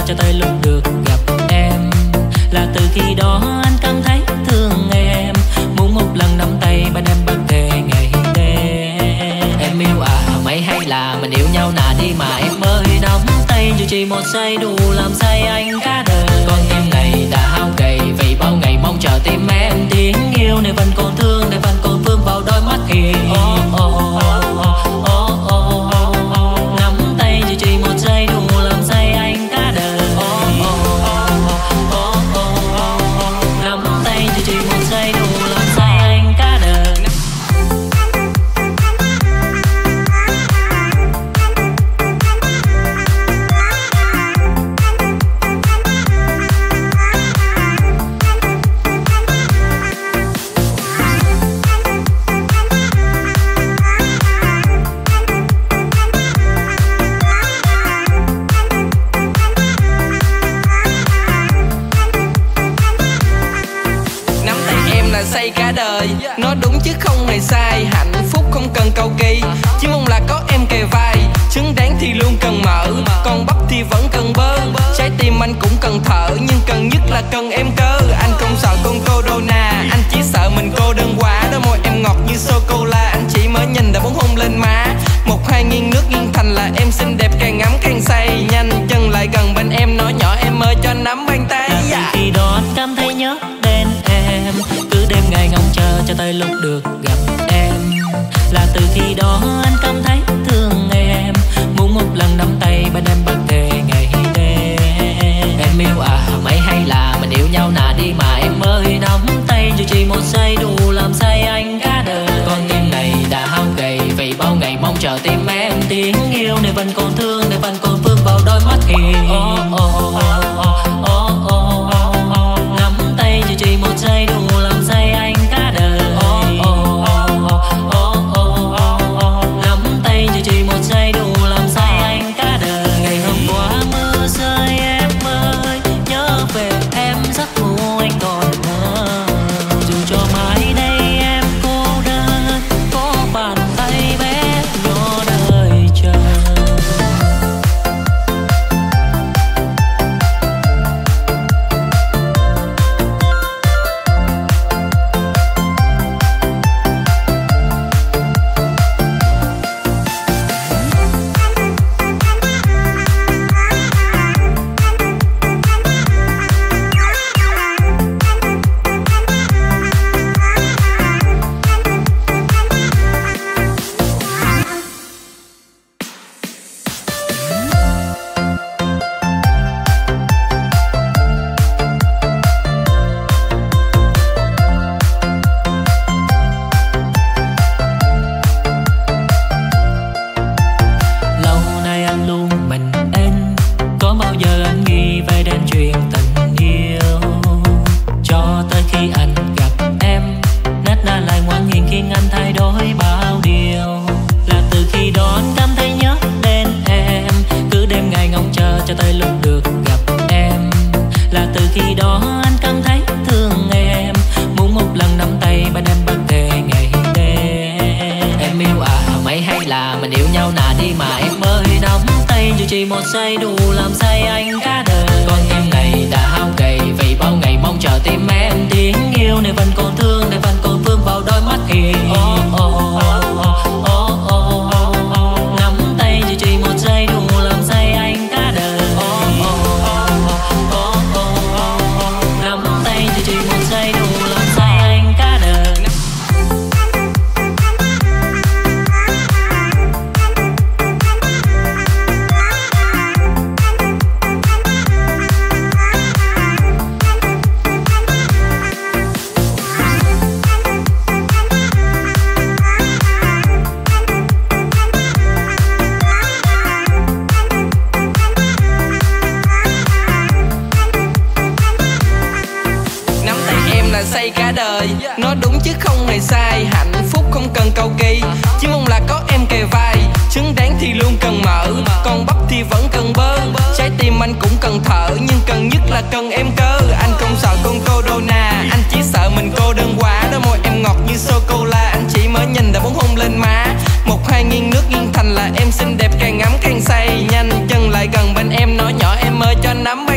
cho tới lúc được gặp em. Là từ khi đó anh cảm thấy thương em, muốn một lần nắm tay bên em bất kể ngày đêm. Em yêu à mấy hay là mình yêu nhau nà đi mà em ơi, nắm tay dù chỉ một giây đủ làm say anh cả đời. Con tim này đã hao gầy vì bao ngày mong chờ tim em, tiếng yêu này vẫn còn thương, này vẫn còn vương vào đôi mắt hiền. Nắm tay dù chỉ một giây đủ làm say anh cả đời. Nắm tay dù chỉ một giây đủ làm say anh cả đời. Say cả đời, nói đúng chứ không hề sai. Hạnh phúc không cần cầu kỳ, chỉ mong là có em kề vai. Trứng đáng thì luôn cần mỡ, còn bắp thì vẫn cần bơ. Trái tim anh cũng cần thở, nhưng cần nhất là cần em cơ. Anh không sợ con corona, anh chỉ sợ mình cô đơn quá. Đôi môi em ngọt như sô-cô-la, anh chỉ mới nhìn đã muốn hôn lên má. Một hai nghiêng nước nghiêng thành là em xinh đẹp càng ngắm càng say. Nhanh chân lại gần bên em nói nhỏ em ơi cho nắm bàn tay. Khi đó anh cảm thấy nhớ đến em, cứ đêm ngày ngóng chờ cho tới lúc được gặp em. Là từ khi đó anh cảm thấy thương em, muốn một lần nắm tay bên em bất kể ngày đêm. Em yêu à mấy hay là mình yêu nhau nà đi mà em ơi, nắm tay dù chỉ một giây đủ làm say anh cả đời. Con tim này đã hao gầy vì bao ngày mong chờ tim em, tiếng yêu này vẫn còn thương, này vẫn còn vương vào đôi mắt hiền. Nắm tay dù chỉ một giây đủ làm say anh cả đời. Nắm tay dù chỉ một giây đủ làm say anh cả đời. Ngày hôm qua mưa rơi em ơi, nhớ về em giấc ngủ anh còn mơ. Dù cho mãi đây em cô đơn, có bàn tay bé nhỏ đời chờ. Cho tới lúc được gặp em. Là từ khi đó anh cảm thấy thương em, muốn một lần nắm tay bên em bất kể ngày đêm. Em yêu à mấy hay là mình yêu nhau nà đi mà em ơi, nắm tay dù chỉ một giây đủ làm say anh cả đời. Con tim này đã hao gầy vì bao ngày mong chờ tim em, tiếng yêu này vẫn còn thương, này vẫn còn vương vào đôi mắt hiền. Nắm tay dù chỉ một giây đủ làm say anh cả đời. Nắm tay dù chỉ một giây đủ làm say anh cả đời. Say cả đời, nói đúng chứ không hề sai. Hạnh phúc không cần cầu kỳ, chỉ mong là có em kề vai. Trứng đáng thì luôn cần mỡ, còn bắp thì vẫn cần bơ. Trái tim anh cũng cần thở, nhưng cần nhất là cần em cơ. Anh không sợ con corona, anh chỉ sợ mình cô đơn quá. Đôi môi em ngọt như sô-cô-la, anh chỉ mới nhìn đã muốn hôn lên má. Một hai nghiêng nước nghiêng thành là em xinh đẹp càng ngắm càng say. Nhanh chân lại gần bên em nói nhỏ em ơi cho nắm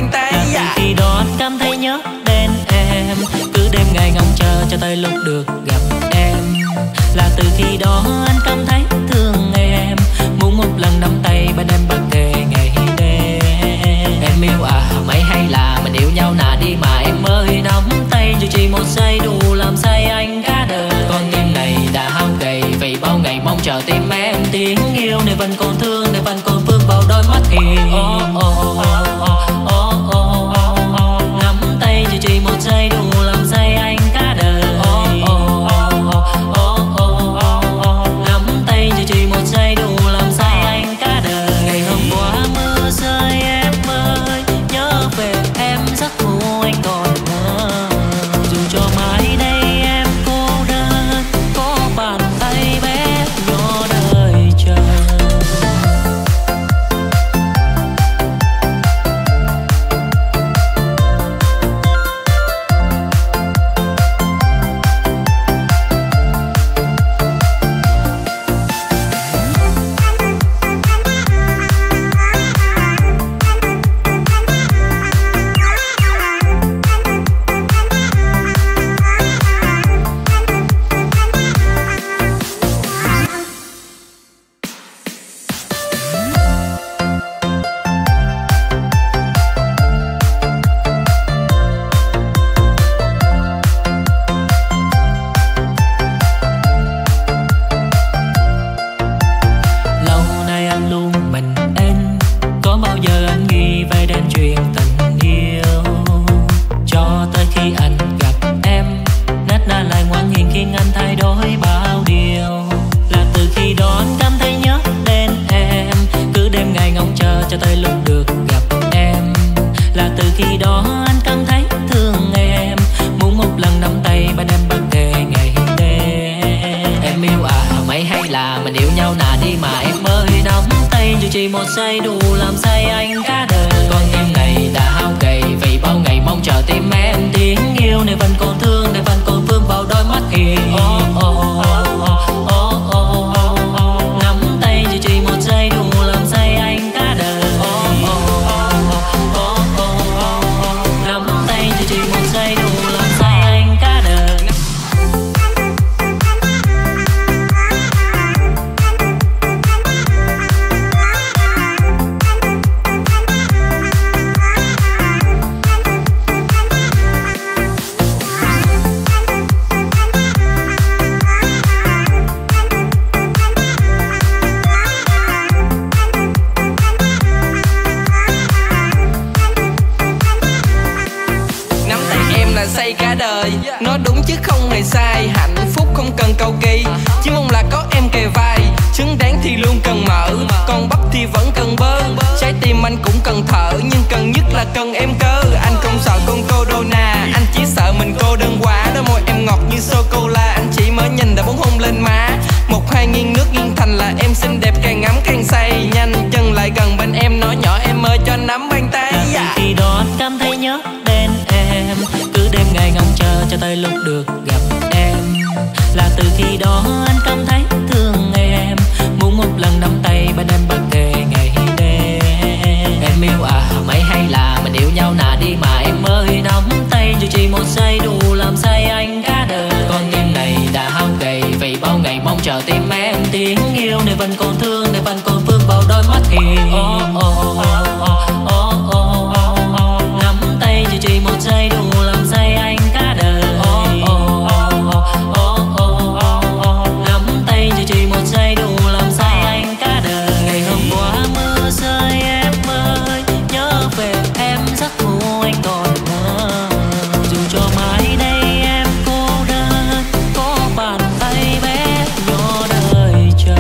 cho tới lúc được gặp em. Là từ khi đó anh cảm thấy thương em, muốn một lần nắm tay bên em bất kể ngày đêm. Em yêu à mấy hay là mình yêu nhau nà đi mà em ơi, nắm tay dù chỉ một giây đủ làm say anh cả đời. Con tim này đã hao gầy vì bao ngày mong chờ tim em, tiếng yêu này vẫn còn thương, này vẫn còn vương vào đôi mắt hiền. Nắm tay dù chỉ một giây đủ làm say anh cả đời. Nắm tay dù chỉ một giây đủ làm say anh cả đời. Say cả đời, nói đúng chứ không hề sai. Hạnh phúc không cần cầu kỳ, chỉ mong là có em kề vai. Trứng đáng thì luôn cần mỡ, còn bắp thì vẫn cần bơ. Trái tim anh cũng cần thở, nhưng cần nhất là cần em cơ. Anh không sợ con Corona, anh chỉ sợ mình cô đơn quá. Đôi môi em ngọt như sô-cô-la, anh chỉ mới nhìn đã muốn hôn lên má. Một hai nghiêng nước nghiêng thành là em xinh đẹp càng ngắm càng say. Nhanh chân lại gần bên em nói nhỏ em ơi cho nắm bàn tay. Khi đó anh cảm thấy nhớ đến em, cứ đêm ngày ngóng chờ cho tới lúc được gặp em. Là từ khi đó anh cảm thấy thương em, muốn một lần nắm tay bên em bất kể ngày đêm. Em yêu à mấy hay là mình yêu nhau nà đi mà em ơi, nắm tay dù chỉ một giây đủ làm say anh cả đời. Con tim này đã hao gầy vì bao ngày mong chờ tim em, tiếng yêu này vẫn còn thương, này vẫn còn vương vào đôi mắt hiền. Nắm tay dù chỉ một giây đủ làm say anh cả đời. Nắm tay dù chỉ một giây đủ làm say anh cả đời. Ngày hôm qua mưa rơi em ơi, nhớ về em giấc ngủ anh còn mơ. Dù cho mãi đây em cô đơn, có bàn tay bé nhỏ đời chờ.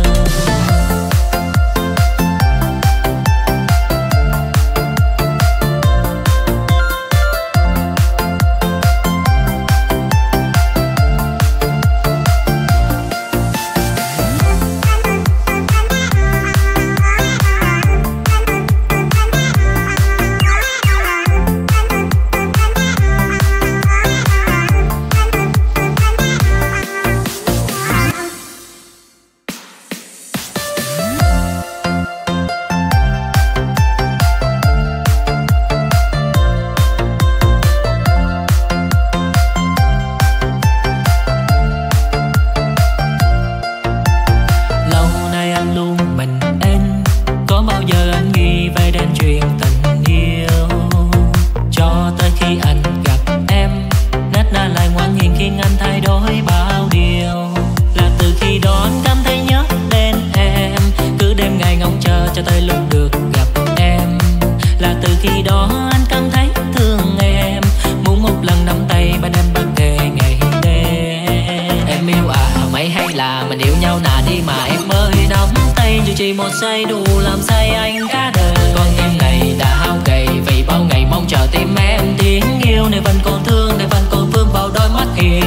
Cho tới lúc được gặp em. Là từ khi đó anh cảm thấy thương em, muốn một lần nắm tay bên em bất kể ngày đêm. Em yêu à mấy hay là mình yêu nhau nà đi mà em ơi, nắm tay dù chỉ một giây đủ làm say anh cả đời. Con tim này đã hao gầy vì bao ngày mong chờ tim em, tiếng yêu này vẫn còn thương, này vẫn còn vương vào đôi mắt hiền.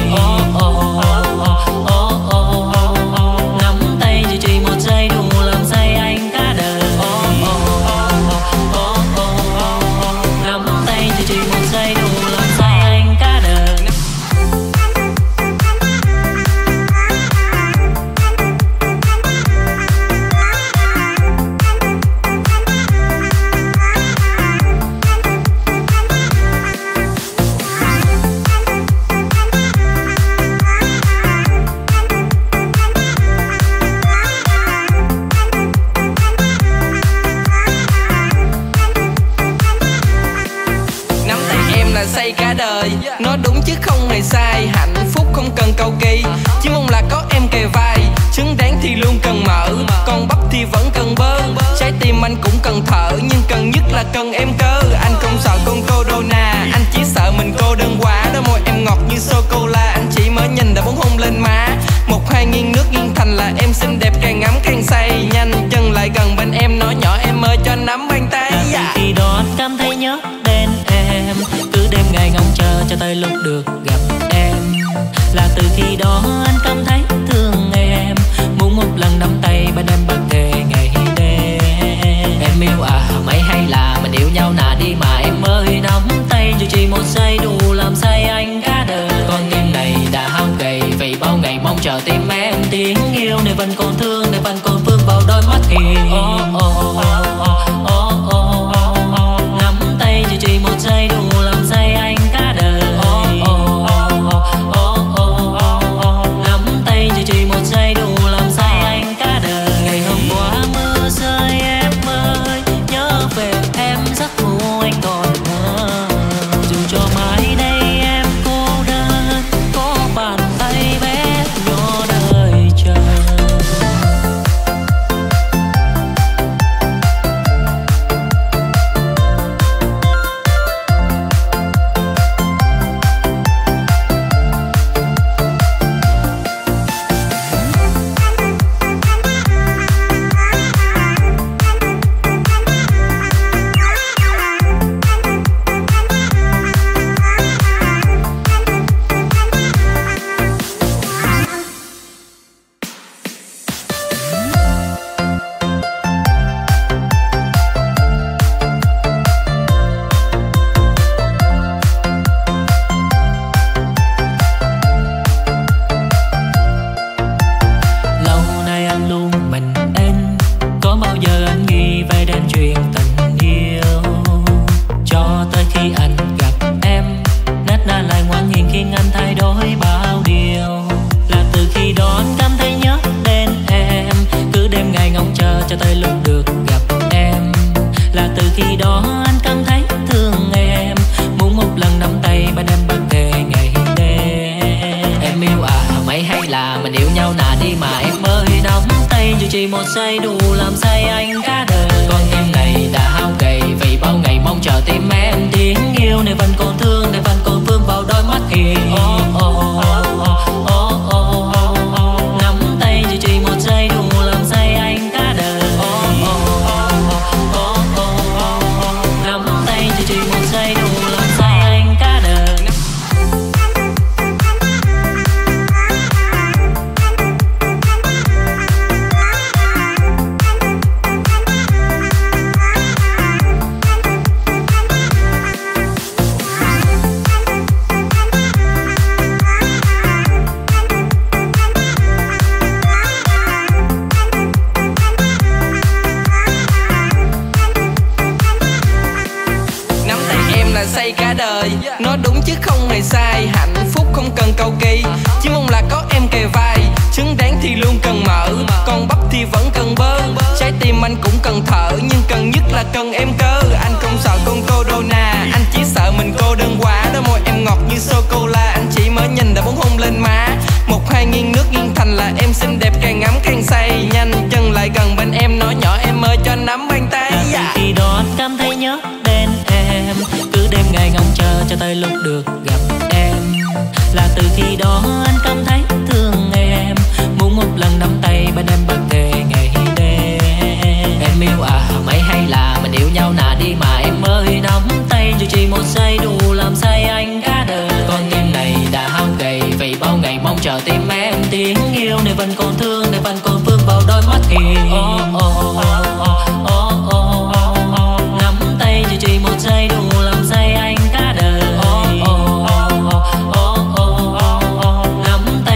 Nắm tay dù chỉ một giây đủ làm say anh cả đời. Nắm tay dù chỉ một giây đủ làm say anh cả đời. Say cả đời, nói đúng chứ không hề sai. Hạnh phúc không cần cầu kỳ, chỉ mong là có em kề vai. Trứng đáng thì luôn cần mỡ, còn bắp thì vẫn cần bơ. Trái tim anh cũng cần thở, nhưng cần nhất là cần em cơ. Anh không sợ con Corona, anh chỉ sợ mình cô đơn quá. Đôi môi em ngọt như sô-cô-la, anh chỉ mới nhìn đã muốn hôn lên má. Một hai nghiêng nước nghiêng thành là em xinh đẹp càng ngắm càng say. Nhanh chân lại gần bên em nói nhỏ em ơi cho nắm Em yêu à mấy hay là mình yêu nhau nà đi mà em ơi. Nắm tay dù chỉ một giây đủ làm say anh cả đời. Con tim này đã hao gầy vì bao ngày mong chờ tim em. Tiếng yêu này vẫn còn thương, này vẫn còn vương vào đôi mắt hiền. Nắm tay dù chỉ một giây đủ làm say anh cả đời. Nắm tay dù chỉ một giây đủ làm say anh cả đời. Ngày hôm qua mưa rơi em ơi, nhớ về em giấc ngủ anh còn mơ. Dù cho mãi đây em cô đơn, có bàn tay bé nhỏ đời chờ. Chỉ một giây đủ làm say anh cả đời. Con tim này đã hao gầy vì bao ngày mong chờ tim em. Tiếng yêu này vẫn còn thương, này vẫn còn vương vào đôi mắt hiền. Nắm tay dù chỉ một giây đủ làm say anh cả đời. Nắm tay dù chỉ một giây đủ làm say anh cả đời. Say cả đời, nói đúng chứ không hề sai. Hạnh phúc không cần cầu kỳ, chỉ mong là có em kề vai. Trứng đáng thì luôn cần mỡ, còn bắp thì vẫn cần bơ. Trái tim anh cũng cần thở, nhưng cần nhất là cần em cơ. Anh không sợ con corona, anh chỉ sợ mình cô đơn quá. Đôi môi em ngọt như sô-cô-la, anh chỉ mới nhìn đã muốn hôn lên má. Một hai nghiêng nước nghiêng thành là em xinh đẹp càng ngắm càng say. Nhanh chân lại gần bên em nói nhỏ em ơi cho nắm bàn tay. Khi đó anh cảm thấy nhớ đến em, cứ đêm ngày ngóng chờ cho tới lúc được gặp em. Là từ khi đó anh cảm thấy thương em, muốn một lần nắm tay bên em bất kể ngày đêm. Em yêu à mấy hay là mình yêu nhau nà đi mà em ơi. Nắm tay dù chỉ một giây đủ làm say anh cả đời. Con tim này đã hao gầy vì bao ngày mong chờ tim em. Tiếng yêu này vẫn còn thương, này vẫn còn vương vào đôi mắt hiền. Nắm tay dù chỉ một giây đủ làm say anh cả đời. Nắm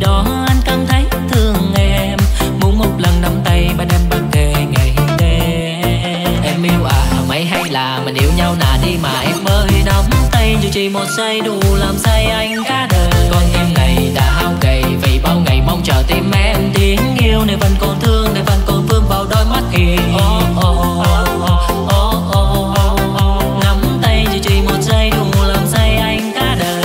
đó anh cảm thấy thương em, muốn một lần nắm tay bên em bên kề ngày đêm. Em yêu à mấy hay là mình yêu nhau nà đi mà em ơi, nắm tay dù chỉ một giây đủ làm say anh cả đời. Con tim này đã hao gầy vì bao ngày mong chờ tim em tiếng yêu này vẫn còn thương, này vẫn còn vương vào đôi mắt hiền. Nắm tay dù chỉ một giây đủ làm say anh cả đời.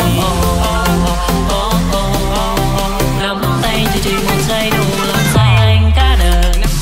Nắm tay dù chỉ một giây đủ làm say anh cả đời.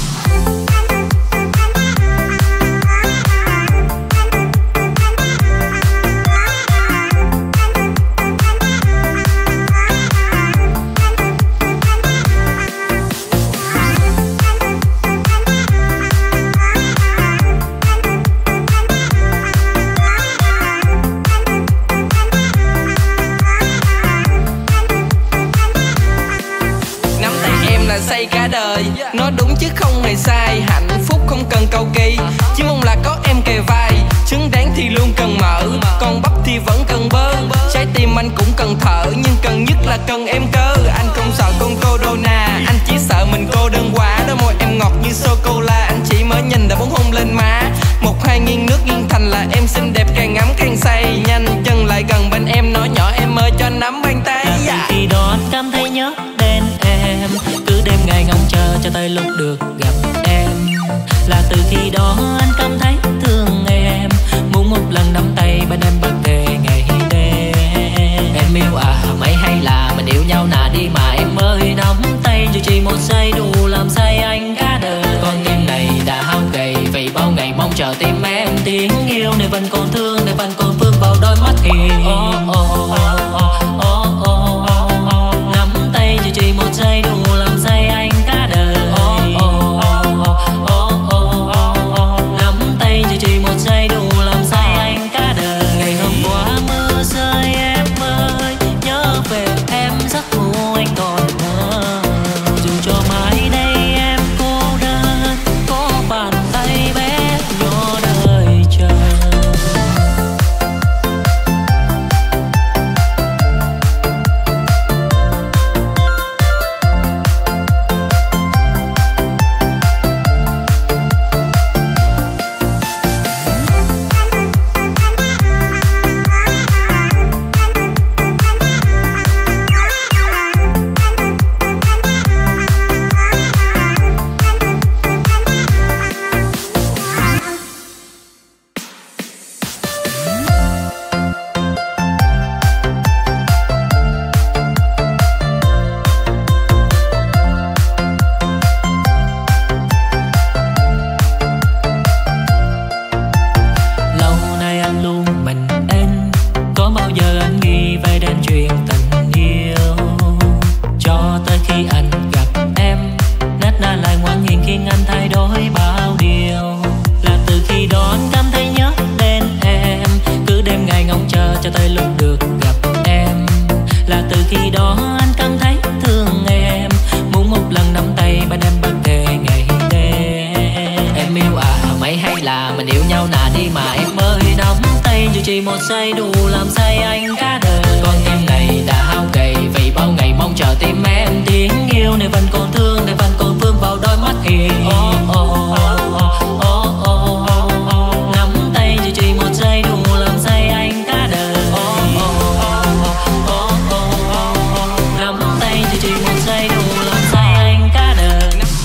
Say cả đời, nói đúng chứ không hề sai. Hạnh phúc không cần cầu kỳ, chỉ mong là có em kề vai. Trứng đáng thì luôn cần mỡ, còn bắp thì vẫn cần bơ. Trái tim anh cũng cần thở, nhưng cần nhất là cần em cơ. Anh không sợ con Corona, anh chỉ sợ mình cô đơn quá. Đôi môi em ngọt như sô-cô-la, anh chỉ mới nhìn đã muốn hôn lên má. Một hai nghiêng nước nghiêng thành là em xinh đẹp càng ngắm càng say. Nhanh chân lại gần bên em nói nhỏ em ơi cho nắm bàn tay. Khi đó anh cảm thấy nhớ đến em, cứ đêm ngày ngóng chờ cho tới lúc được gặp em. Là từ khi đó anh cảm thấy thương em, muốn một lần nắm tay bên em bất kể ngày đêm. Em yêu à mấy hay là mình yêu nhau nà đi mà em ơi, nắm tay dù chỉ một giây đủ làm say anh cả đời. Con tim này đã hao gầy vì bao ngày mong chờ tim em tiếng yêu này vẫn còn thương, này vẫn còn vương vào đôi mắt hiền. Nắm tay dù chỉ một giây đủ làm say anh cả đời. Nắm tay dù chỉ một giây đủ làm say anh cả đời. Ngày hôm qua mưa rơi em ơi, nhớ về em giấc ngủ anh còn mơ. Dù cho mãi đây em cô đơn, có bàn tay bé nhỏ đời chờ. Chỉ một giây đủ làm say anh cả đời. Con tim này đã hao gầy vì bao ngày mong chờ tim em tiếng yêu này vẫn còn thương, này vẫn còn vương vào đôi mắt hiền. Nắm tay dù chỉ một giây đủ làm say anh cả đời. Nắm tay dù chỉ một giây đủ làm say anh cả đời.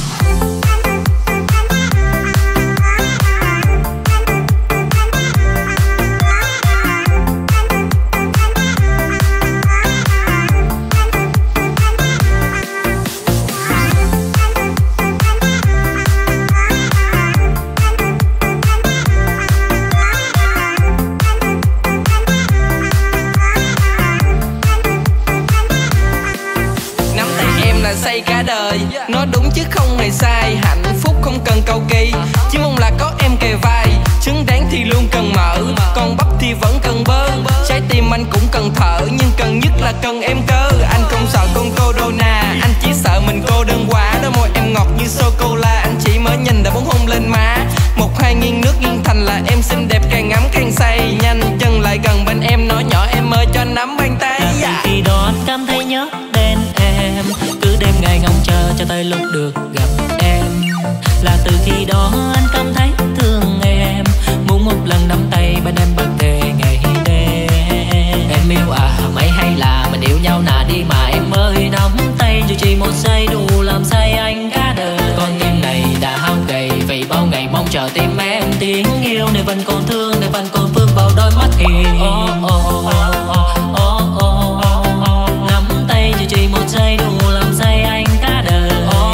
Say cả đời, nói đúng chứ không hề sai. Hạnh phúc không cần cầu kỳ, chỉ mong là có em kề vai. Trứng đáng thì luôn cần mỡ, còn bắp thì vẫn cần bơ. Trái tim anh cũng cần thở, nhưng cần nhất là cần em cơ. Anh không sợ con Corona, anh chỉ sợ mình cô đơn quá. Đôi môi em ngọt như sô-cô-la, anh chỉ mới nhìn đã muốn hôn lên má. Một hai nghiêng nước nghiêng thành là em xinh đẹp càng ngắm càng say. Nhanh chân lại gần bên em nói nhỏ em ơi cho nắm bàn tay. Khi đó anh cảm thấy nhớ đến em, tới lúc được gặp em. Là từ khi đó anh cảm thấy thương em, muốn một lần nắm tay bên em bất kể ngày đêm. Em yêu à mấy hay là mình yêu nhau nà đi mà em ơi, nắm tay dù chỉ một giây đủ làm say anh cả đời. Con tim này đã hao gầy vì bao ngày mong chờ tim em tiếng yêu, nơi vẫn còn thương, nơi vẫn còn vương vào đôi mắt hiền. Nắm tay dù chỉ một giây đủ làm say anh cả đời.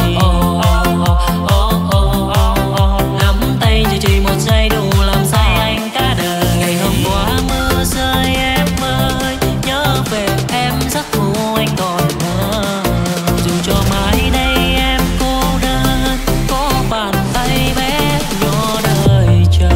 Nắm tay dù chỉ một giây đủ làm say anh cả đời. Ngày hôm qua mưa rơi em ơi, nhớ về em giấc ngủ anh còn mơ. Dù cho mãi đây em cô đơn, có bàn tay bé nhỏ đời chờ.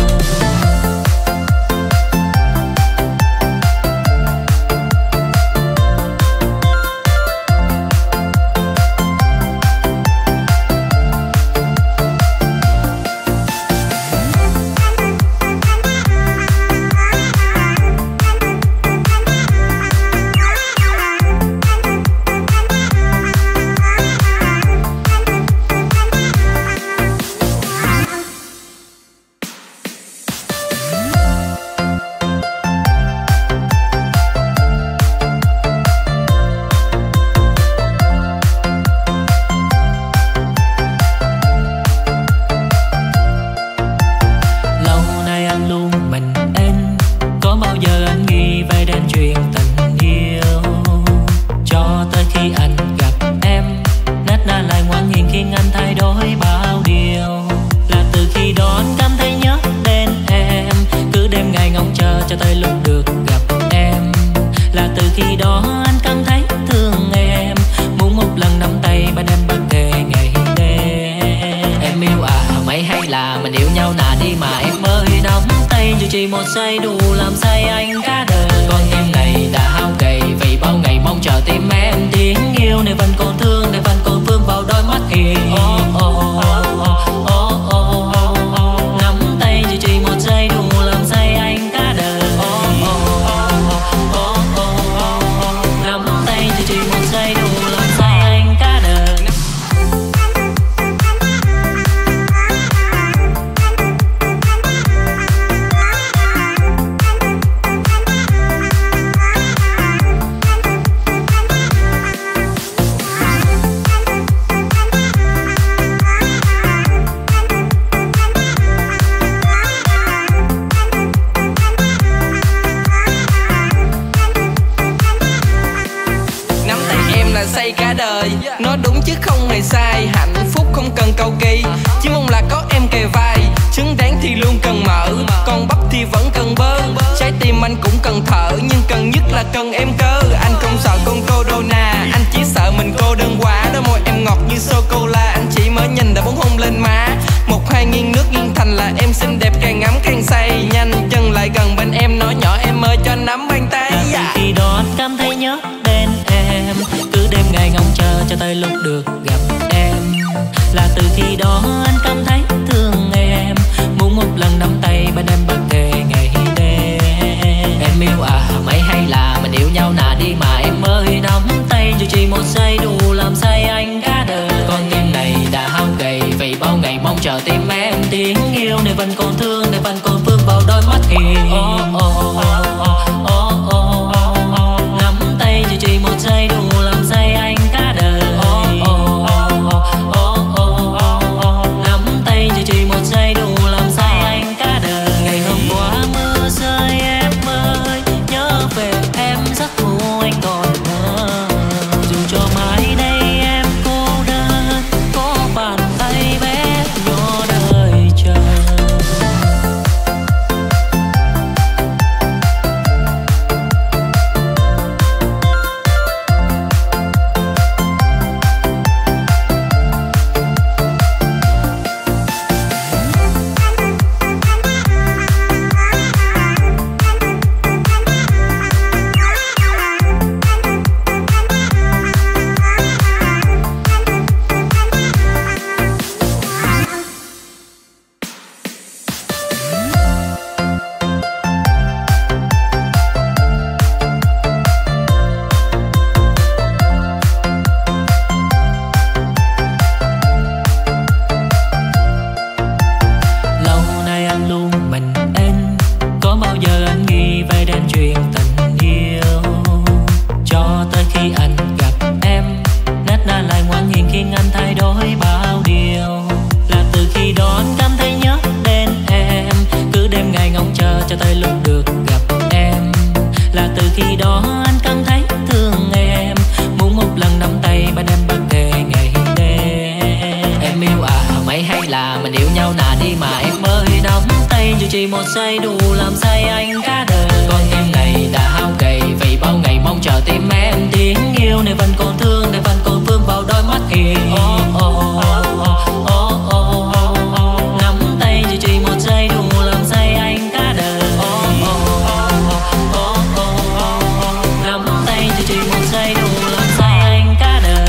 Chỉ một giây đủ làm say anh cả đời. Con tim này đã hao gầy vì bao ngày mong chờ tim em tiếng yêu, nơi vẫn còn thương, nơi vẫn còn vương vào đôi mắt hiền. Nắm tay dù chỉ một giây đủ làm say anh cả đời. Nắm tay dù chỉ một giây đủ làm say anh cả đời. Say cả đời, nói đúng chứ không hề sai. Hạnh phúc không cần cầu kỳ, chỉ mong là có em kề vai. Trứng rán thì luôn cần mỡ, còn bắp thì vẫn cần bơ. Trái tim anh cũng cần thở, nhưng cần nhất là cần em cơ. Anh không sợ con corona, anh chỉ sợ mình cô đơn quá. Đôi môi em ngọt như sô-cô-la, anh chỉ mới nhìn đã muốn hôn lên má. Một hai nghiêng nước nghiêng thành là em xinh đẹp càng ngắm càng say. Nhanh chân lại gần bên em nói nhỏ em ơi cho nắm bàn tay. Khi đó anh cảm thấy nhớ đến em, cứ đêm ngày ngóng chờ cho tới lúc được gặp em. Là từ khi đó anh cảm thấy thương em, muốn một lần nắm tay bên em bất kể ngày đêm. Em yêu à mấy hay là mình yêu nhau nà đi mà em ơi, nắm tay dù chỉ một giây đủ làm say anh cả đời. Con tim này đã hao gầy vì bao ngày mong chờ tim em tiếng yêu, nơi vẫn còn thương, nơi vẫn còn vương vào đôi mắt hiền. Nắm tay dù chỉ một giây đủ làm say anh cả đời. Nắm tay dù chỉ một giây đủ làm say anh cả đời. Ngày hôm qua mưa rơi em ơi, nhớ về em giấc ngủ anh còn mơ. Dù cho mãi đây em cô đơn, có bàn tay bé nhỏ đời chờ. khiến anh thay đổi bao điều. Là từ khi đó anh cảm thấy nhớ đến em, cứ đêm ngày ngóng chờ cho tới lúc được gặp em. Là từ khi đó anh cảm thấy thương em, muốn một lần nắm tay bên em bất kể ngày đêm. Em yêu à mấy hay là mình yêu nhau nà đi mà em ơi, nắm tay dù chỉ một giây đủ làm say anh cả đời. Con tim này đã hao gầy vì bao ngày mong chờ tim em tiếng yêu này vẫn còn thương, này vẫn còn vương vào đôi mắt hiền. Nắm tay dù chỉ một giây đủ làm say anh cả đời. Nắm tay dù chỉ một giây đủ làm say anh cả đời.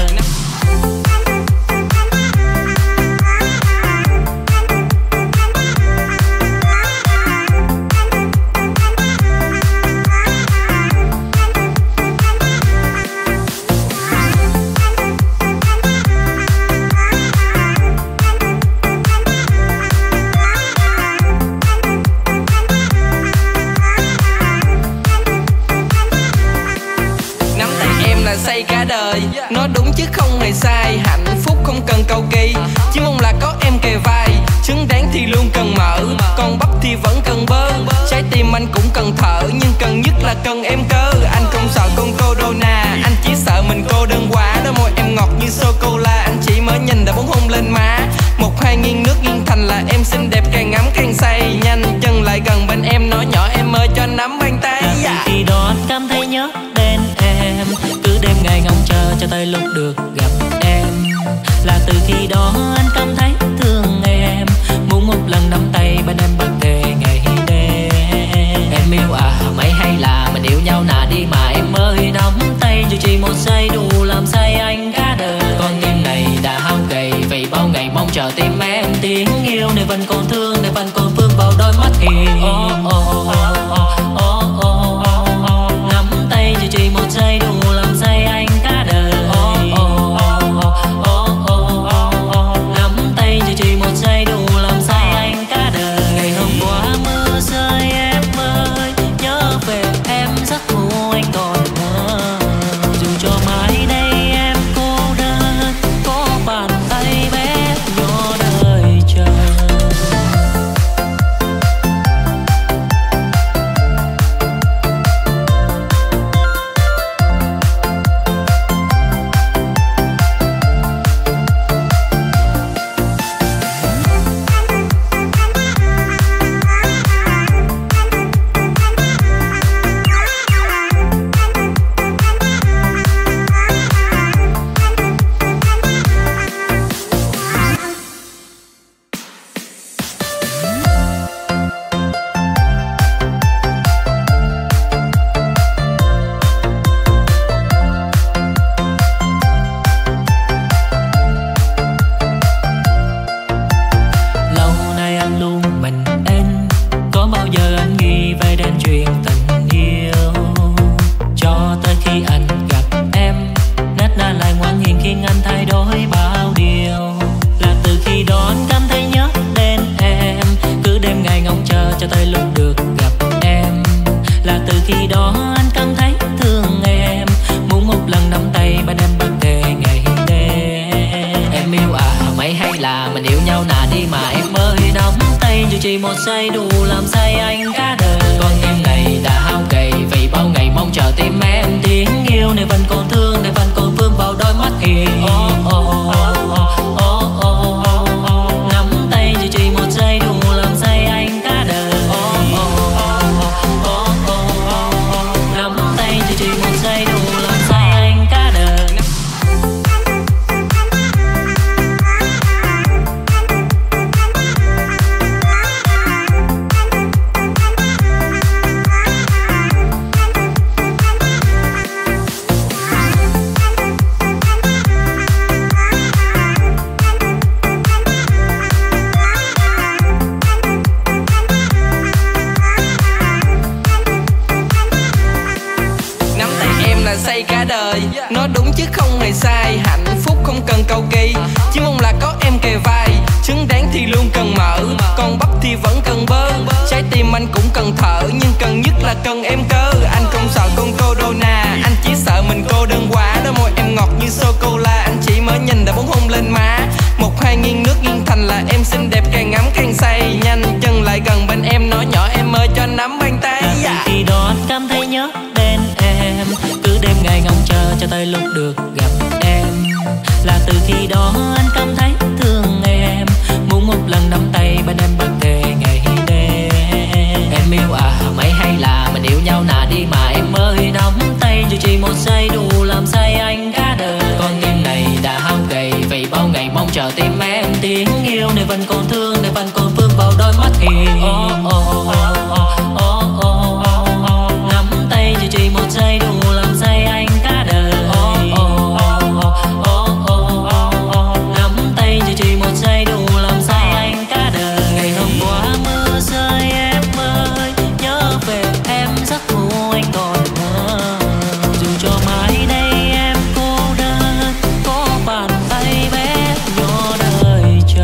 Say cả đời, nói đúng chứ không hề sai. Hạnh phúc không cần cầu kỳ, chỉ mong là có em kề vai. Trứng rán thì luôn cần mỡ, còn bắp thì vẫn cần bơ. Trái tim anh cũng cần thở, nhưng cần nhất là cần em cơ. Anh không sợ con corona, anh chỉ sợ mình cô đơn quá. Đôi môi em ngọt như sô-cô-la, anh chỉ mới nhìn đã muốn hôn lên má. Một hai nghiêng nước nghiêng thành là em xinh đẹp càng ngắm càng say. Nhanh chân lại gần bên em nói nhỏ em ơi cho nắm bàn tay. Khi đó anh cảm thấy nhớ đến em, cứ đêm ngày ngóng chờ cho tới lúc được gặp em. Là từ khi đó anh cảm thấy thương em, muốn một lần nắm tay bên em bất kể ngày đêm. Em yêu à mấy hay là mình yêu nhau nà đi mà em ơi, nắm tay dù chỉ một giây đủ làm say anh cả đời. Con tim này đã hao gầy vì bao ngày mong chờ tim em tiếng yêu này vẫn còn thương, này vẫn còn vương vào đôi mắt hiền. Nắm tay dù chỉ một giây đủ làm say anh cả đời. Nắm tay dù chỉ một giây đủ làm say anh cả đời. Ngày hôm qua mưa rơi em ơi, nhớ về em giấc ngủ anh còn mơ. Dù cho mãi đây em cô đơn, có bàn tay bé nhỏ đời chờ. Chỉ một giây đủ làm say anh cả đời. Con tim này đã hao gầy vì bao ngày mong chờ tim em tiếng yêu này vẫn còn thương, này vẫn còn vương vào đôi mắt hiền. Nắm tay dù chỉ một giây đủ làm say anh cả đời. Nắm tay dù chỉ một giây đủ làm say anh cả đời. Say cả đời, nói đúng chứ không hề sai. Hạnh phúc không cần cầu kỳ, chỉ mong là có em kề vai. Trứng rán thì luôn cần mỡ, còn bắp thì vẫn cần bơ. Trái tim anh cũng cần thở, nhưng cần nhất là cần em cơ. Anh không sợ con corona, anh chỉ sợ mình cô đơn quá. Đôi môi em ngọt như sô-cô-la, anh chỉ mới nhìn đã muốn hôn chờ tim em tiếng yêu này vẫn còn thương, này vẫn còn vương vào đôi mắt hiền. Nắm tay cho chỉ một giây đủ làm say anh cả đời. Nắm tay cho chỉ một giây đủ làm say anh cả đời. Ngày hôm qua mưa rơi em ơi, nhớ về em giấc ngủ anh còn mơ. Dù cho mãi đây em cô đơn, có bàn tay bé nhỏ đời chờ.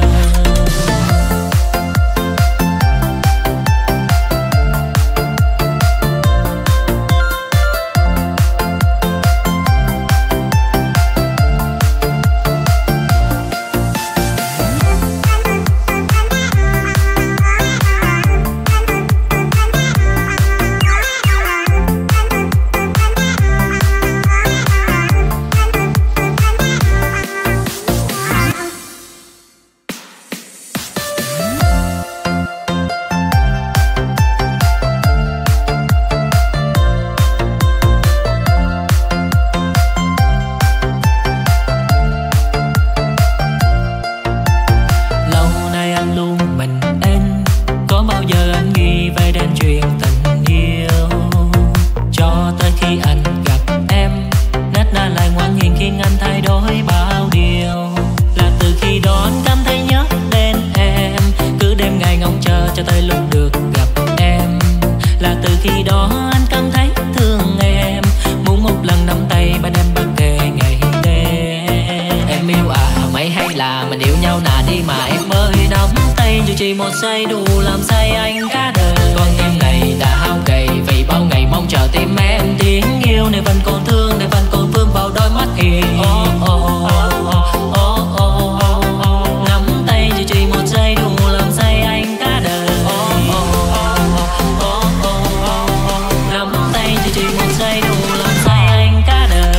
Chỉ một giây đủ làm say anh cả đời. Con tim này đã hao gầy vì bao ngày mong chờ tim em tiếng yêu này vẫn còn thương, này vẫn còn vương vào đôi mắt hiền. Nắm tay chỉ một giây đủ làm say anh cả đời. Nắm tay chỉ một giây đủ làm say anh cả đời.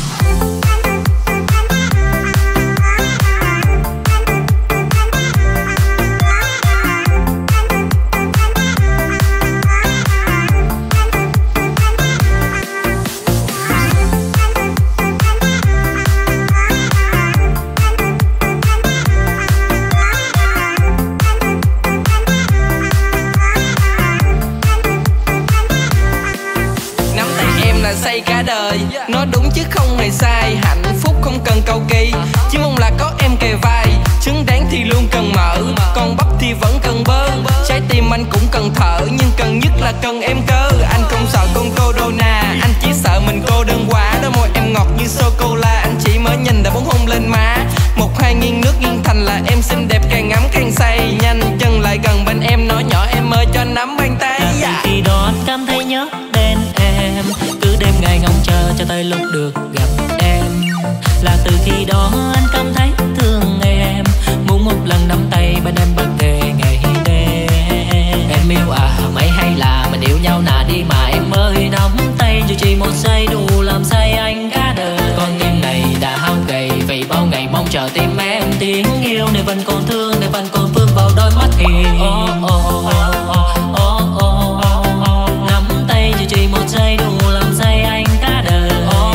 Say cả đời, nói đúng chứ không hề sai. Hạnh phúc không cần cầu kỳ, chỉ mong là có em kề vai. Trứng đáng thì luôn cần mỡ, còn bắp thì vẫn cần bơ. Trái tim anh cũng cần thở, nhưng cần nhất là cần em cơ. Anh không sợ con Corona, anh chỉ sợ mình cô đơn quá. Đôi môi em ngọt như sô-cô-la, anh chỉ mới nhìn đã muốn hôn lên má. Một hai nghiêng nước nghiêng thành là em xinh đẹp càng ngắm càng say. Nhanh chân lại gần bên em nói nhỏ em ơi cho nắm bàn tay. Khi đó anh cảm thấy nhớ đến em, cứ đêm ngày ngóng chờ cho tới lúc được gặp em. Là từ khi đó anh cảm thấy thương em, muốn một lần nắm tay bên em bất kể ngày đêm. Em yêu à mấy hay là mình yêu nhau nà đi mà em ơi. Nắm tay dù chỉ một giây đủ làm say anh cả đời. Con tim này đã hao gầy vì bao ngày mong chờ tim em tiếng yêu này vẫn còn thương, này vẫn còn vương vào đôi mắt hiền. Nắm tay dù chỉ một giây đủ làm say anh cả đời.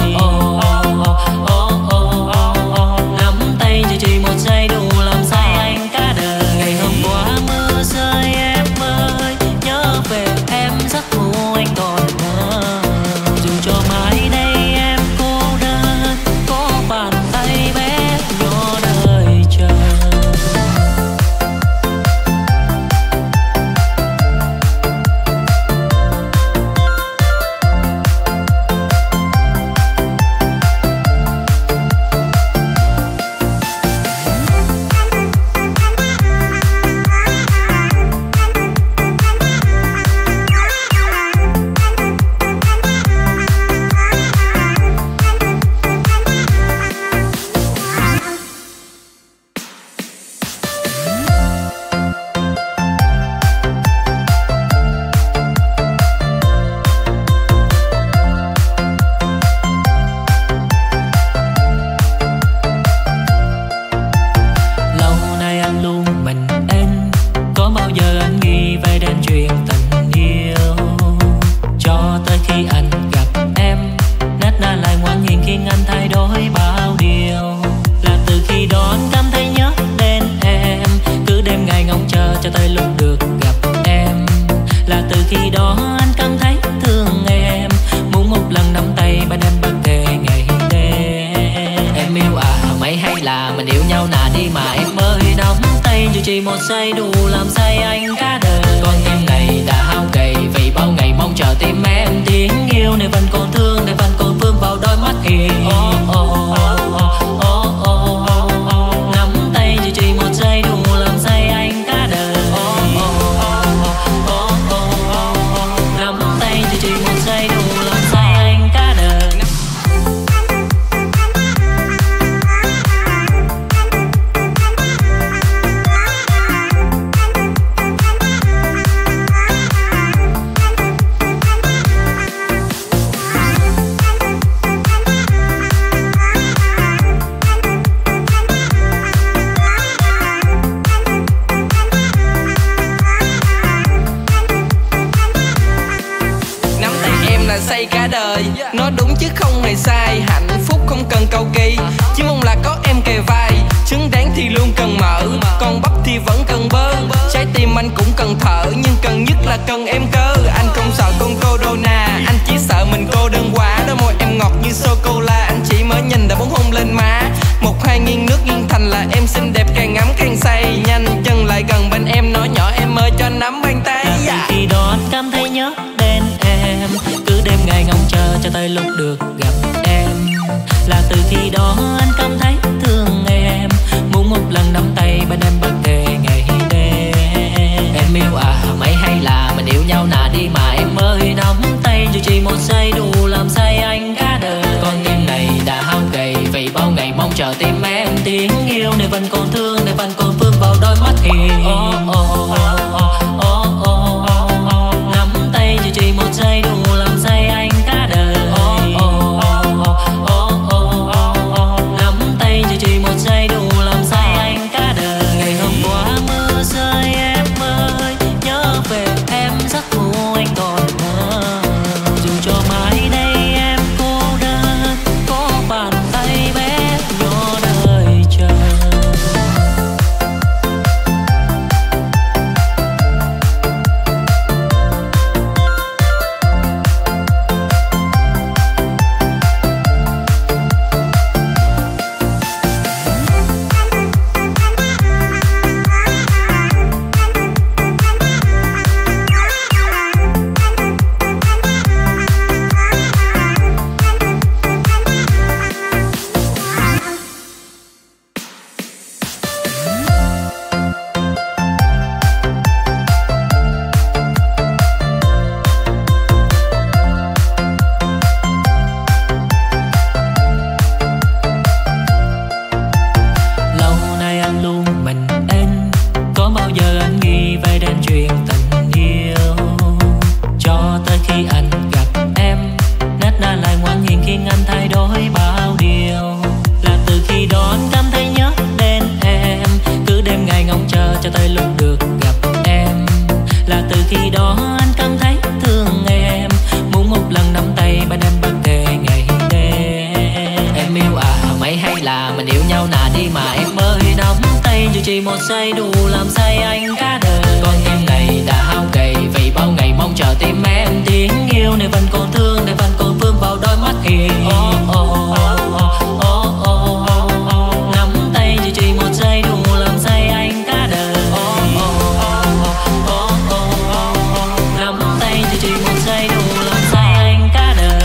Nắm tay dù chỉ một giây đủ làm say anh cả đời. Ngày hôm qua mưa rơi em ơi, nhớ về em giấc ngủ anh còn mơ. Dù cho mãi đây em cô đơn, có bàn tay bé nhỏ đời chờ. mấy hay là mình yêu nhau nà đi mà em ơi. Nắm tay dù chỉ một giây đủ làm say anh cả đời. Con tim này đã hao gầy vì bao ngày mong chờ tim em. Tiếng yêu này vẫn còn thương, này vẫn còn vương vào đôi mắt hiền. Nắm tay dù chỉ một giây đủ làm say anh cả đời. Nắm tay dù chỉ một giây đủ làm say anh cả đời. Say cả đời, nói đúng chứ không hề sai. Hạnh phúc không cần cầu kỳ, chỉ mong là có em kề vai. Trứng đáng thì luôn cần mỡ, còn bắp thì vẫn cần bơ. Trái tim anh cũng cần thở, nhưng cần nhất là cần em cơ. Anh không sợ con corona, anh chỉ sợ mình cô đơn quá. Đôi môi em ngọt như sô-cô-la, anh chỉ mới nhìn đã bỗng hôn lên má. Một hai nghiêng nước nghiêng thành là em xinh đẹp càng ngắm càng say. Nhanh chân lại gần bên em nói nhỏ em ơi cho nắm bàn tay. Khi đó anh cảm thấy nhớ đến em, cứ đêm ngày ngóng chờ cho tới lúc được gặp em. Là từ khi đó anh cảm thấy thương em, muốn một lần nắm tay bên em bất kể ngày đêm. Em yêu à mấy hay là mình yêu nhau nà đi mà em ơi. Nắm tay dù chỉ một giây đủ làm say anh cả đời. Con tim này đã hao gầy vì bao ngày mong chờ tim em. Tiếng yêu này vẫn còn thương, này vẫn còn vương vào đôi mắt hiền. Nắm tay dù chỉ một giây đủ làm say anh cả đời. Nắm tay dù chỉ một giây đủ làm say anh cả đời. Ngày hôm qua mưa rơi em ơi, nhớ về em giấc ngủ anh còn mơ. Dù cho mãi đây em cô đơn, có bàn tay bé nhỏ đời chờ. Chỉ một giây đủ làm say anh cả đời. Con tim này đã hao gầy vì bao ngày mong chờ tim em. Tiếng yêu này vẫn còn thương, này vẫn còn vương vào đôi mắt hiền. Nắm tay dù chỉ một giây đủ làm say anh cả đời. Nắm tay dù chỉ một giây đủ làm say anh cả đời.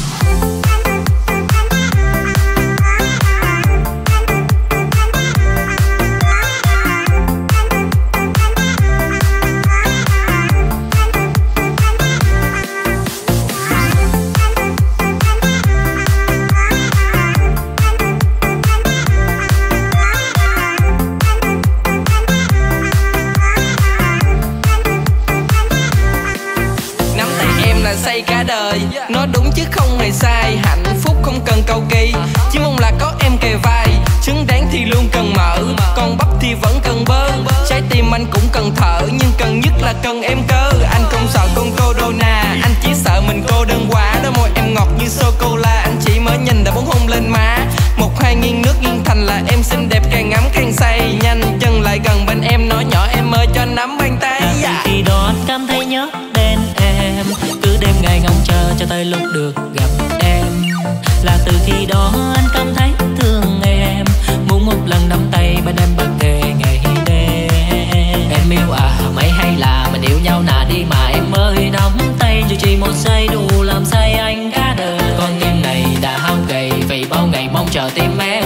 Say cả đời, nói đúng chứ không hề sai. Hạnh phúc không cần cầu kỳ, chỉ mong là có em kề vai. Trứng đáng thì luôn cần mỡ, còn bắp thì vẫn cần bơ. Trái tim anh cũng cần thở, nhưng cần nhất là cần em cơ. Anh không sợ con corona, anh chỉ sợ mình cô đơn quá. Đôi môi em ngọt như sô-cô-la, anh chỉ mới nhìn đã bỗng hôn lên má. Một hai nghiêng nước nghiêng thành là em xinh đẹp càng ngắm càng say. Nhanh chân lại gần bên em nói nhỏ em ơi cho nắm bàn tay. Khi đó anh cảm thấy nhớ đến em, cứ đêm ngày ngóng chờ cho tới lúc được gặp em. Là từ khi đó anh cảm thấy thương em,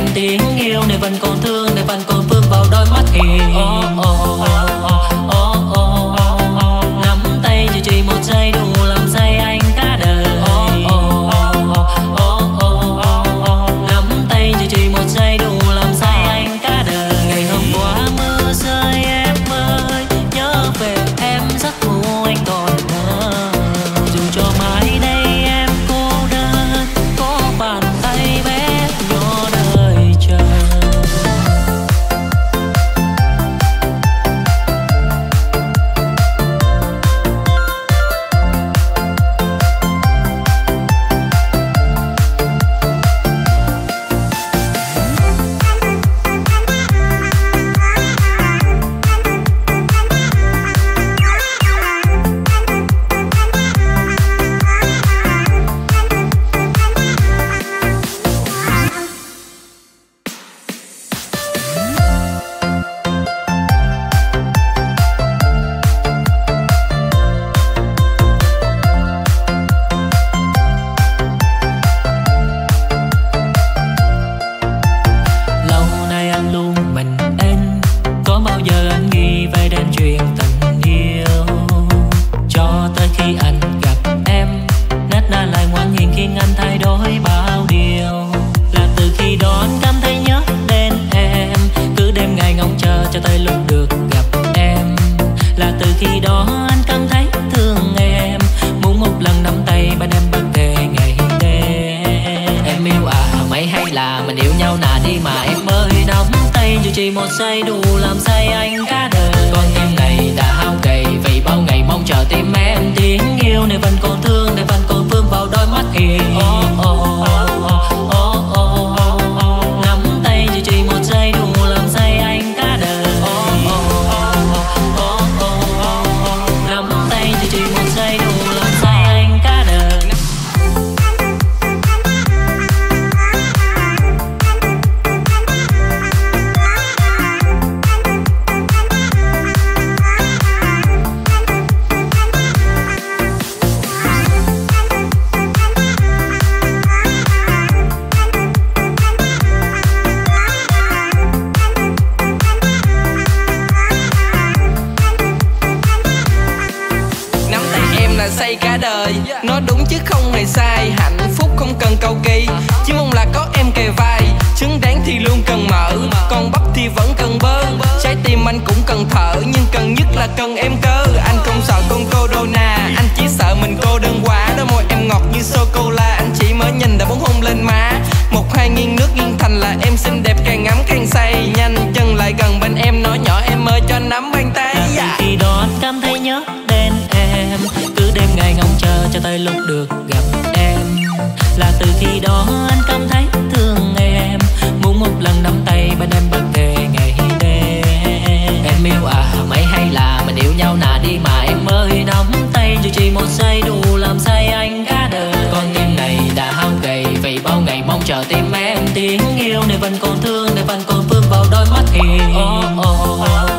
tiếng yêu này vẫn còn thương, này vẫn còn vương vào đôi mắt hiền. Nắm tay cho chỉ một giây đủ làm say anh cả đời. Nắm tay cho chỉ một giây đủ làm say anh cả đời. Ngày hôm qua mưa rơi em ơi, nhớ về em giấc ngủ anh còn mơ. Dù cho mãi đây em cô đơn, có bàn tay bé nhỏ đời chờ. Chỉ một giây đủ làm say anh cả đời. Con tim này đã hao gầy vì bao ngày mong chờ tim em. Tiếng yêu này vẫn còn thương, này vẫn còn vương vào đôi mắt hiền. Nắm tay chỉ một giây đủ làm say anh cả đời. Nắm tay chỉ một giây đủ làm say anh cả đời. Say cả đời, nói đúng chứ không hề sai. Hạnh phúc không cần cầu kỳ, chỉ mong là có em kề vai. Trứng đáng thì luôn cần mỡ, còn bắp thì vẫn cần bơ. Trái tim anh cũng cần thở, nhưng cần nhất là cần em cơ. Anh không sợ con Corona, anh chỉ sợ mình cô đơn quá. Đôi môi em ngọt như sô-cô-la, anh chỉ mới nhìn đã muốn hôn lên má. Một hai nghiêng nước nghiêng thành là em xinh đẹp càng ngắm càng say. Nhanh chân lại gần bên em nói nhỏ em ơi cho nắm bàn tay. Khi đó anh cảm thấy nhớ đến em, cứ đêm ngày ngóng chờ cho tới lúc được gặp em. Là từ khi đó anh cảm thấy thương em, muốn một lần nắm tay bên em bất kể ngày đêm. Em yêu à mấy hay là mình yêu nhau nà đi mà em ơi. Nắm tay dù chỉ một giây đủ làm say anh cả đời. Con tim này đã hao gầy vì bao ngày mong chờ tim em. Tiếng yêu này vẫn còn thương, này vẫn còn vương vào đôi mắt hiền.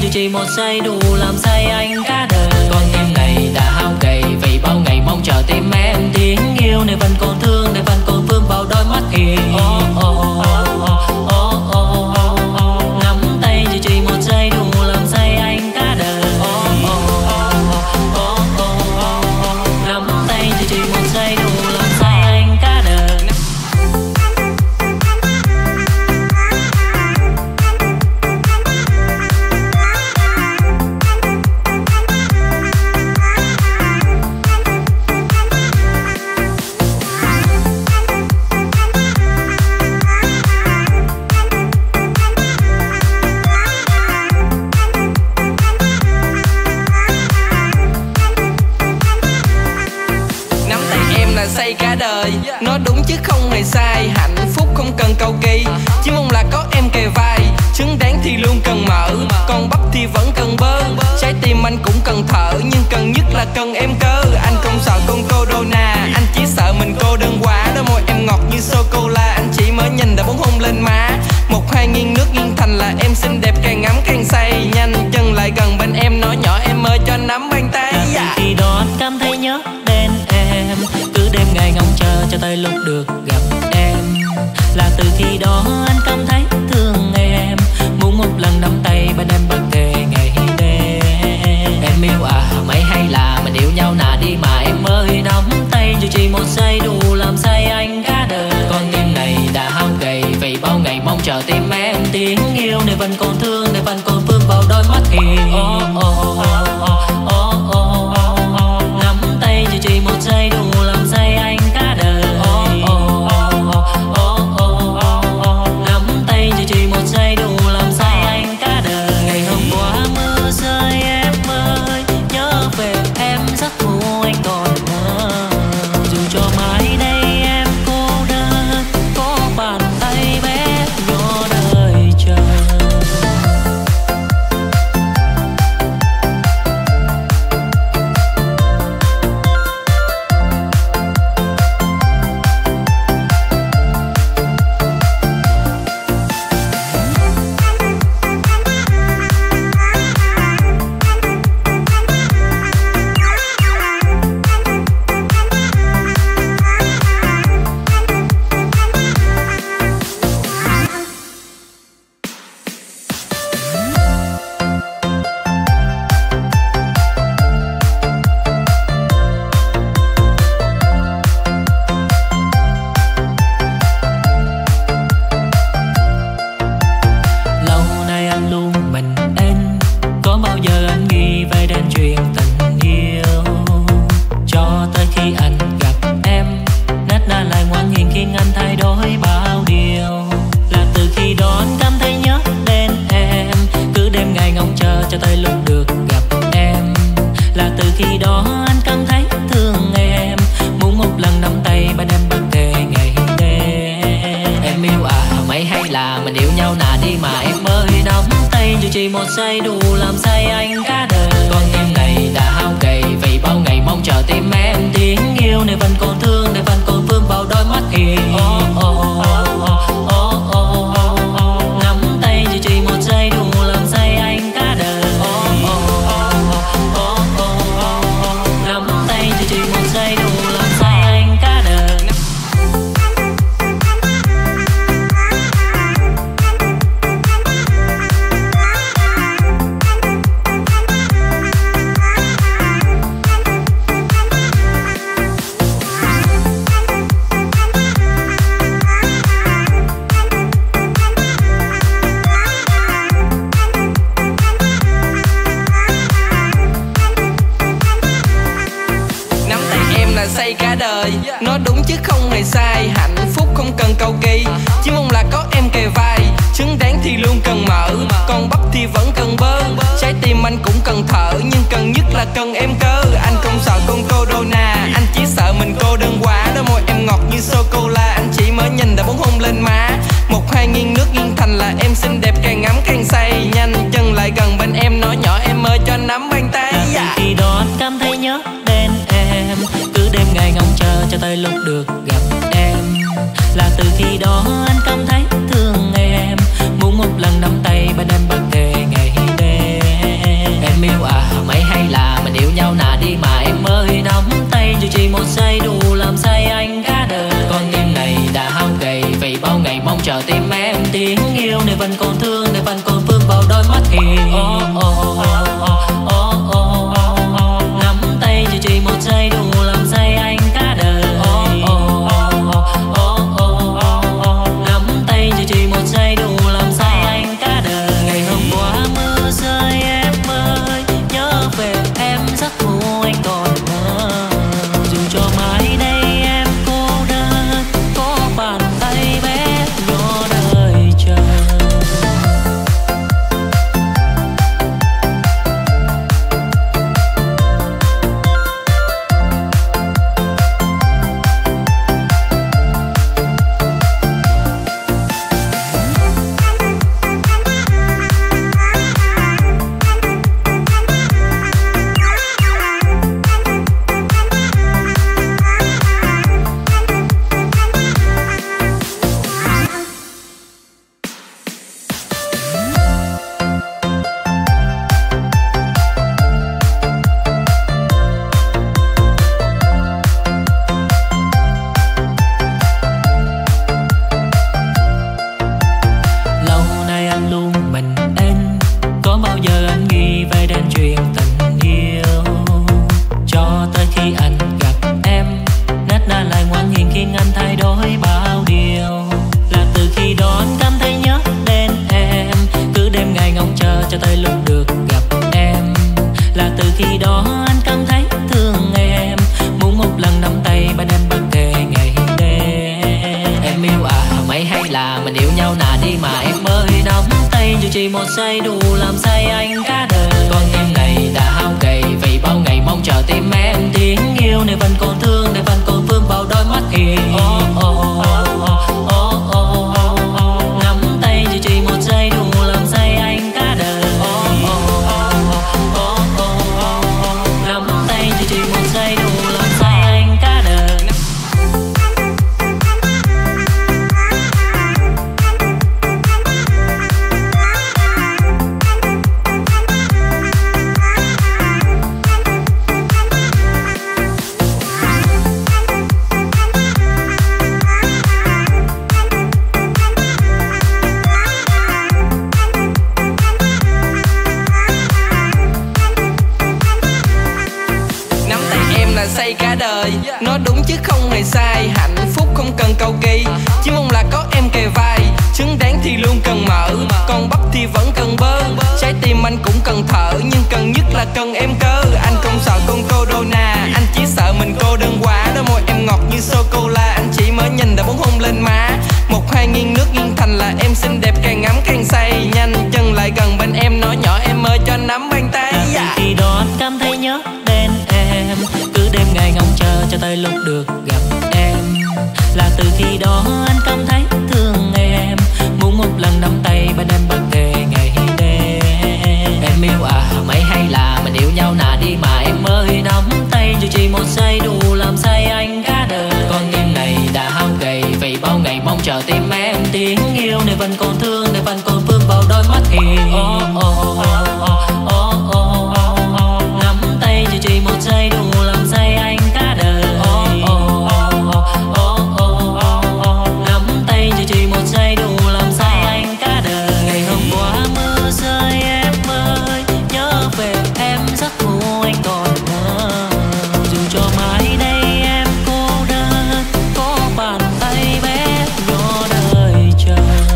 dù chỉ một giây đủ làm say anh cả đời. Con tim này đã hao gầy vì bao ngày mong chờ tim em tiếng yêu này vẫn còn thương, này vẫn còn vương vào đôi mắt hiền. Nắm tay dù chỉ một giây đủ làm say anh cả đời. Nắm tay dù chỉ một giây đủ làm say anh cả đời. Say cả đời, nói đúng chứ không hề sai. Hạnh phúc không cần cầu kỳ, chỉ mong là có em kề vai. Trứng đáng thì luôn cần mỡ, còn bắp thì vẫn cần bơ. Trái tim anh cũng cần thở, nhưng cần nhất là cần em cơ. Anh không sợ con corona, anh chỉ sợ mình cô đơn quá. Đôi môi em ngọt như sô-cô-la, anh chỉ mới nhìn đã bỗng hôn lên má. Một hai nghiêng nước nghiêng thành là em xinh đẹp càng ngắm càng say. Nhanh chân lại gần bên em nói nhỏ em ơi cho nắm bàn tay. Khi đó anh cảm thấy nhớ đến em, cứ đêm ngày ngóng chờ cho tới lúc được gặp em. Là từ khi đó anh cảm thấy thương em, muốn một lần nắm tay bên em bất kể ngày đêm. Em yêu à mấy hay là mình yêu nhau nà đi mà em ơi. Nắm tay dù chỉ một giây đủ làm say anh cả đời. Con tim này đã hao gầy vì bao ngày mong chờ tim em tiếng yêu này vẫn còn thương, này vẫn còn vương vào đôi mắt hiền. Nắm tay dù chỉ một giây đủ làm say anh cả đời. Nắm tay dù chỉ một giây đủ làm say anh cả đời. Ngày hôm qua mưa rơi em ơi, nhớ về em giấc ngủ anh còn mơ. Dù cho mãi đây em cô đơn, có bàn tay bé nhỏ đời chờ. Cho tới lúc được gặp em. Là từ khi đó anh cảm thấy thương em, muốn một lần nắm tay bên em bất kể ngày đêm. Em yêu à mấy hay là mình yêu nhau nà đi mà em ơi. Nắm tay dù chỉ một giây đủ làm say anh cả đời. Con tim này đã hao gầy vì bao ngày mong chờ tim em tiếng yêu này vẫn còn thương, này vẫn còn vương vào đôi mắt hiền. Nắm tay dù chỉ một giây đủ làm say anh cả đời. Nắm tay dù chỉ một giây đủ làm say anh cả đời. Say cả đời, nói đúng chứ không hề sai. Hạnh phúc không cần cầu kỳ, chỉ mong là có em kề vai. Trứng đáng thì luôn cần mỡ, còn bắp thì vẫn cần bơ. Trái tim anh cũng cần thở, nhưng cần nhất là cần em cơ. Anh không sợ con corona, anh chỉ sợ mình cô đơn quá. Đôi môi em ngọt như sô-cô-la, anh chỉ mới nhìn đã bỗng hôn lên má. Một hai nghiêng nước nghiêng thành là em xinh đẹp càng ngắm càng say. Nhanh chân lại gần bên em nói nhỏ em ơi cho nắm bàn tay. Khi đó anh cảm thấy nhớ đến em, cứ đêm ngày ngóng chờ cho tới lúc được gặp em. Là từ khi đó anh cảm thấy thương em, muốn một lần nắm tay bên em bất kể ngày đêm. một giây đủ làm say anh cả đời. Con tim này đã hao gầy vì bao ngày mong chờ tìm em. Tiếng yêu này vẫn còn thương, này vẫn còn vương vào đôi mắt hiền. Nắm tay chỉ một giây đủ làm say anh cả đời. Nắm tay chỉ một giây đủ làm say anh cả đời. Say cả đời, nói đúng chứ không hề sai. Hạnh phúc không cần cầu kỳ, chỉ mong là có em kề vai. Trứng đáng thì luôn cần mỡ, còn bắp thì vẫn cần bơ. Trái tim anh cũng cần thở, nhưng cần nhất là cần em cơ. Anh không sợ con Corona, anh chỉ sợ mình cô đơn quá. Đôi môi em ngọt như sô-cô-la, anh chỉ mới nhìn đã muốn hôn lên má. Một hai nghiêng nước nghiêng thành là em xinh đẹp càng ngắm càng say. Nhanh chân lại gần bên em nói nhỏ em ơi cho nắm bàn tay. Khi đó anh cảm thấy nhớ đến em, cứ đêm ngày ngóng chờ cho tới lúc được gặp em. Là từ khi đó anh cảm thấy thương em, muốn một lần nắm tay bên em bất kể ngày đêm. Em yêu à mấy hay là mình yêu nhau nà đi mà em ơi. Nắm tay dù chỉ một giây đủ làm say anh cả đời. Con tim này đã hao gầy vì bao ngày mong chờ tìm em. Tiếng yêu này vẫn còn thương, này vẫn còn vương vào đôi mắt hiền. Nắm tay dù chỉ một giây đủ làm say anh cả đời. Nắm tay dù chỉ một giây đủ làm say anh cả đời. Ngày hôm qua mưa rơi em ơi, nhớ về em giấc ngủ anh còn mơ. Dù cho mãi đây em cô đơn, có bàn tay bé nhỏ đời chờ.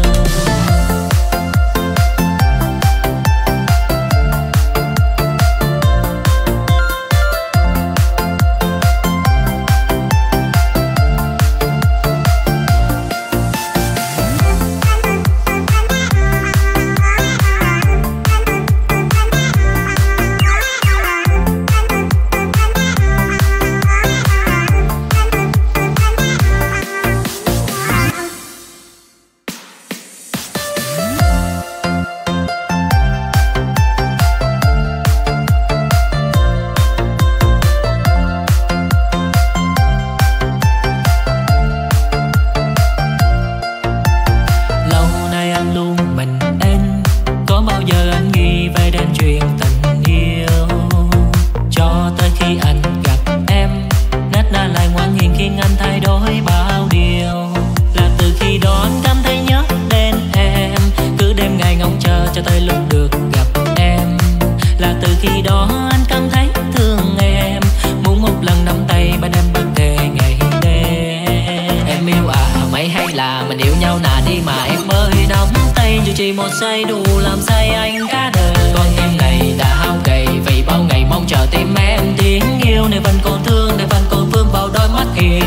Cho tới lúc được gặp em. Là từ khi đó anh cảm thấy thương em, muốn một lần nắm tay bên em bất kể ngày đêm. Em yêu à mấy hay là mình yêu nhau nà đi mà em ơi. Nắm tay dù chỉ một giây đủ làm say anh cả đời. Con tim này đã hao gầy vì bao ngày mong chờ tìm em. Tiếng yêu này vẫn còn thương, này vẫn còn vương vào đôi mắt hiền.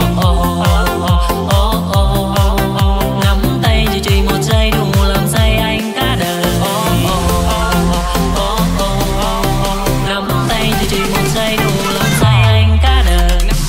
Nắm tay dù chỉ một giây đủ làm say anh cả đời. Nắm tay dù chỉ một giây đủ làm say anh cả đời.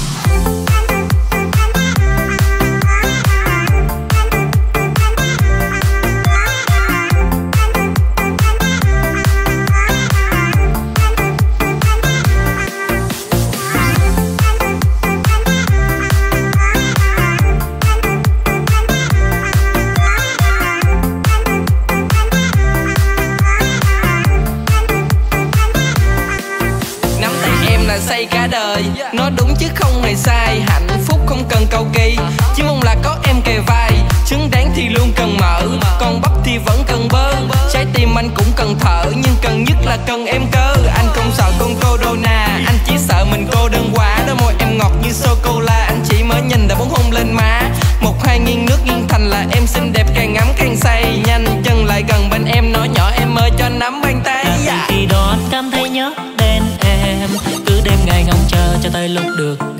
Say cả đời, nói đúng chứ không hề sai. Hạnh phúc không cần cầu kỳ, chỉ mong là có em kề vai. Trứng đáng thì luôn cần mỡ, còn bắp thì vẫn cần bơ. Trái tim anh cũng cần thở, nhưng cần nhất là cần em cơ. Anh không sợ con Corona, anh chỉ sợ mình cô đơn quá. Đôi môi em ngọt như sô-cô-la, anh chỉ mới nhìn đã muốn hôn lên má. Một hai nghiêng nước nghiêng thành là em xinh đẹp càng ngắm càng say. Nhanh chân lại gần bên em nói nhỏ em ơi cho nắm bàn tay. Khi đó anh cảm thấy nhớ đến em, cứ đêm ngày ngóng chờ cho tới lúc được